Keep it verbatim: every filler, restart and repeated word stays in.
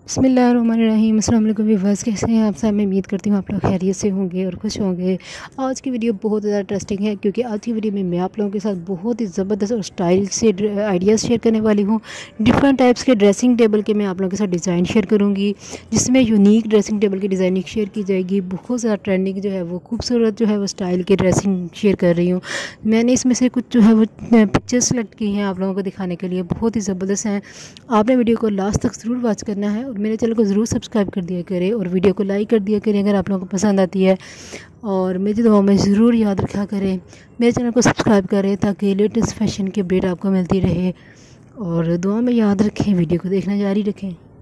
बिस्मिल्लाहिर्रहमानिर्रहीम। अस्सलाम वालेकुम व्यूअर्स, कैसे हैं आप सब। मैं उम्मीद करती हूँ आप लोग खैरियत से होंगे और खुश होंगे। आज की वीडियो बहुत ज़्यादा इंटरेस्टिंग है क्योंकि आज की वीडियो में मैं आप लोगों के साथ बहुत ही ज़बरदस्त और स्टाइल से आइडियाज़ शेयर करने वाली हूँ। डिफरेंट टाइप्स के ड्रेसिंग टेबल के मैं आप लोगों के साथ डिज़ाइन शेयर करूँगी, जिसमें यूनिक ड्रेसिंग टेबल की डिज़ाइनिंग शेयर की जाएगी। बहुत ज़्यादा ट्रेंडिंग जो है वो खूबसूरत जो है वो स्टाइल की ड्रेसिंग शेयर कर रही हूँ। मैंने इसमें से कुछ जो है वो पिक्चर्स सेलेक्ट की हैं आप लोगों को दिखाने के लिए, बहुत ही ज़बरदस्त हैं। आपने वीडियो को लास्ट तक ज़रूर वॉच करना है और मेरे चैनल को ज़रूर सब्सक्राइब कर दिया करें और वीडियो को लाइक कर दिया करें अगर आप लोगों को पसंद आती है। और मेरी दुआ में ज़रूर याद रखा करें, मेरे चैनल को सब्सक्राइब करें ताकि लेटेस्ट फैशन की अपडेट आपको मिलती रहे। और दुआ में याद रखें, वीडियो को देखना जारी रखें।